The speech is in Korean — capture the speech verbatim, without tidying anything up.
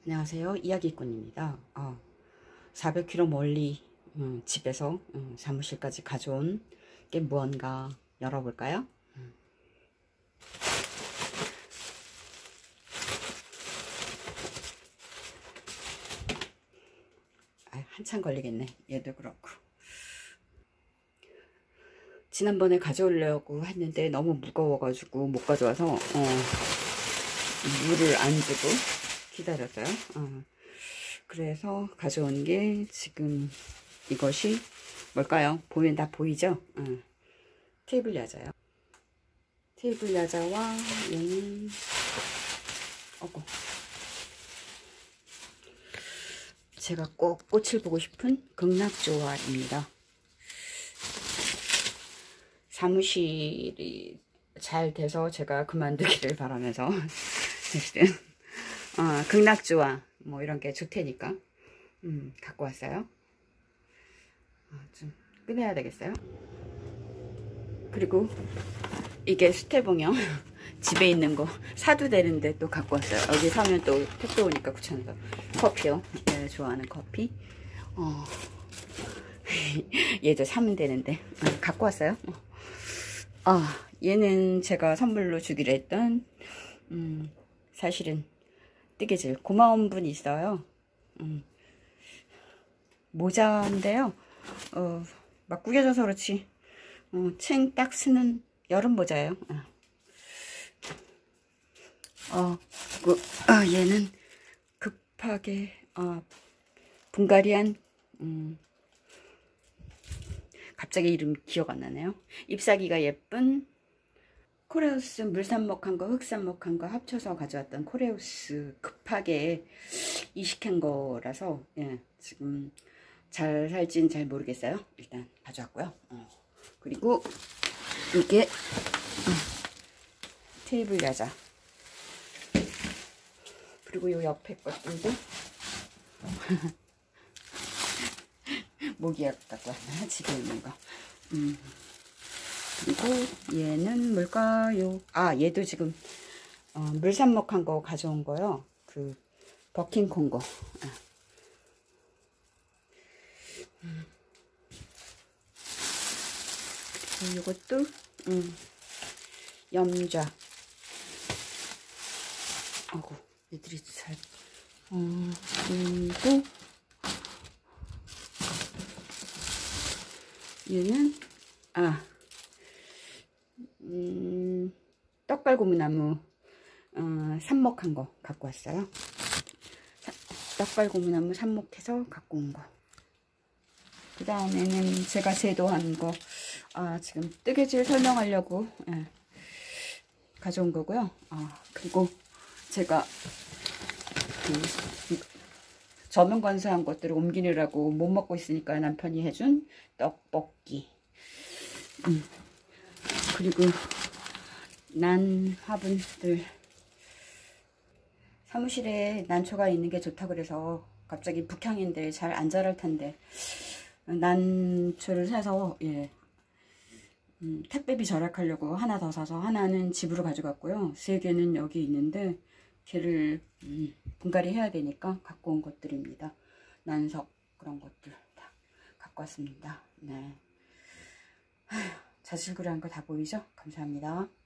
안녕하세요. 이야기꾼입니다. 어, 사백 킬로미터 멀리 음, 집에서 음, 사무실까지 가져온 게 무언가 열어볼까요? 음. 아, 한참 걸리겠네. 얘도 그렇고. 지난번에 가져오려고 했는데 너무 무거워가지고 못 가져와서 어, 물을 안 주고 기다렸어요. 어. 그래서 가져온 게 지금 이것이 뭘까요? 보면 다 보이죠? 어. 테이블 야자요. 테이블 야자와 얘는 어구 제가 꼭 꽃을 보고 싶은 극락조화입니다. 사무실이 잘 돼서 제가 그만두기를 바라면서 사실은 어, 극락조화 뭐 이런 게 좋다니까 음, 갖고 왔어요. 어, 좀 꺼내야 되겠어요. 그리고 이게 스테봉형 집에 있는 거 사도 되는데 또 갖고 왔어요. 여기 사면 또 택배 오니까 귀찮아서. 커피요. 네, 좋아하는 커피. 어. 얘도 사면 되는데 어, 갖고 왔어요. 아, 얘는 제가 선물로 주기로 했던 음, 사실은 뜨개질 고마운 분이 있어요. 음, 모자인데요. 어, 막 구겨져서 그렇지 어, 챙 딱 쓰는 여름 모자예요. 어, 어 그, 아, 얘는 급하게 어, 분갈이한 음, 갑자기 이름 기억 안 나네요. 잎사귀가 예쁜 코레우스 물산목한 거 흑산목한 거 합쳐서 가져왔던 코레우스 급하게 이식한 거라서 예, 지금 잘 살진 잘 모르겠어요. 일단 가져왔고요. 어. 그리고 이게 음, 테이블 야자. 그리고 요 옆에 것들도 모기약 갖고 왔나요? 집에 있는 거. 음. 그리고 얘는 뭘까요? 아, 얘도 지금 어, 물산목한 거 가져온 거요. 그 버킹콩고. 아. 음. 그리고 이것도 음, 염좌. 아이고, 얘들이 잘. 음, 그리고 얘는 아. 음, 떡갈고무나무 어, 삽목한 거 갖고 왔어요. 떡갈고무나무 삽목해서 갖고 온 거. 그 다음에는 제가 제도한 거 아, 지금 뜨개질 설명하려고 예, 가져온 거고요. 아, 그리고 제가 그, 저면 건조한 것들을 옮기느라고 못 먹고 있으니까 남편이 해준 떡볶이. 음. 그리고 난 화분들 사무실에 난초가 있는 게 좋다 그래서 갑자기 북향인데 잘 안 자랄 텐데 난초를 사서 예, 음, 택배비 절약하려고 하나 더 사서 하나는 집으로 가져갔고요. 세 개는 여기 있는데 걔를 음, 분갈이 해야 되니까 갖고 온 것들입니다. 난석 그런 것들 다 갖고 왔습니다. 네. 자질구레한 거 다 보이죠? 감사합니다.